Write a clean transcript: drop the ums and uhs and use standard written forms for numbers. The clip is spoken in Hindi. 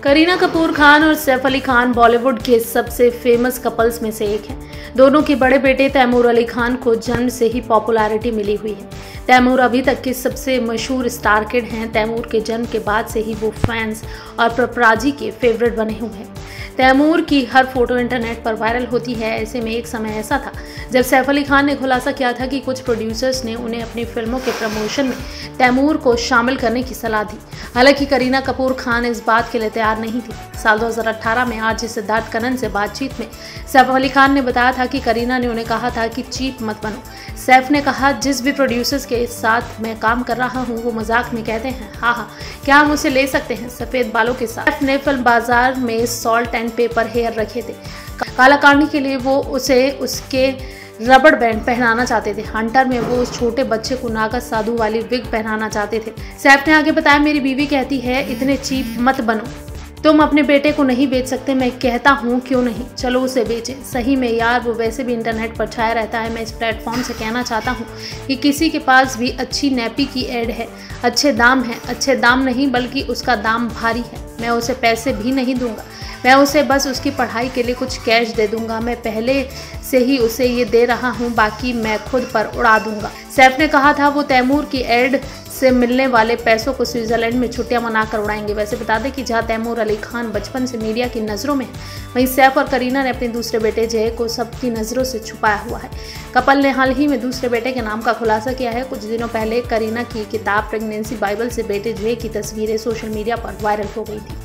करीना कपूर खान और सैफ अली खान बॉलीवुड के सबसे फेमस कपल्स में से एक हैं। दोनों के बड़े बेटे तैमूर अली खान को जन्म से ही पॉपुलैरिटी मिली हुई है। तैमूर अभी तक के सबसे मशहूर स्टार किड हैं। तैमूर के जन्म के बाद से ही वो फैंस और पपराजी के फेवरेट बने हुए हैं। तैमूर की हर फोटो इंटरनेट पर वायरल होती है। ऐसे में एक समय ऐसा था जब सैफ अली खान ने खुलासा किया था कि कुछ प्रोड्यूसर्स ने उन्हें अपनी फिल्मों के प्रमोशन में तैमूर को शामिल करने की सलाह दी। हालांकि करीना कपूर खान इस बात के लिए तैयार नहीं थी। साल 2018 में आरजे सिद्धार्थ कनन से बातचीत में सैफ अली खान ने बताया था कि करीना ने उन्हें कहा था कि चीप मत बनो। सैफ ने कहा, जिस भी प्रोड्यूसर्स के साथ मैं काम कर रहा हूँ वो मजाक में कहते हैं, हाँ क्या हम उसे ले सकते हैं सफेद बालों के साथ। सैफ ने फिल्म बाजार में सॉल्ट एंड पेपर हेयर रखे थे। कालाकानी के लिए वो उसे उसके रबड़ बैंड पहनाना चाहते थे। हंटर में वो उस छोटे बच्चे को नागा साधु वाली विग पहनाना चाहते थे। सैफ ने आगे बताया, मेरी बीवी कहती है इतने चीप मत बनो, तुम अपने बेटे को नहीं बेच सकते। मैं कहता हूँ क्यों नहीं, चलो उसे बेचें। सही में यार, वो वैसे भी इंटरनेट पर छाया रहता है। मैं इस प्लेटफॉर्म से कहना चाहता हूँ कि किसी के पास भी अच्छी नैपी की एड है, अच्छे दाम है, अच्छे दाम नहीं बल्कि उसका दाम भारी है, मैं उसे पैसे भी नहीं दूंगा। मैं उसे बस उसकी पढ़ाई के लिए कुछ कैश दे दूंगा। मैं पहले से ही उसे ये दे रहा हूँ, बाकी मैं खुद पर उड़ा दूंगा। सैफ ने कहा था वो तैमूर की एड से मिलने वाले पैसों को स्विट्जरलैंड में छुट्टियां मनाकर उड़ाएंगे। वैसे बता दें कि जहां तैमूर अली खान बचपन से मीडिया की नज़रों में है, वहीं सैफ और करीना ने अपने दूसरे बेटे जय को सबकी नज़रों से छुपाया हुआ है। कपल ने हाल ही में दूसरे बेटे के नाम का खुलासा किया है। कुछ दिनों पहले करीना की किताब प्रेगनेंसी बाइबल से बेटे जय की तस्वीरें सोशल मीडिया पर वायरल हो गई थी।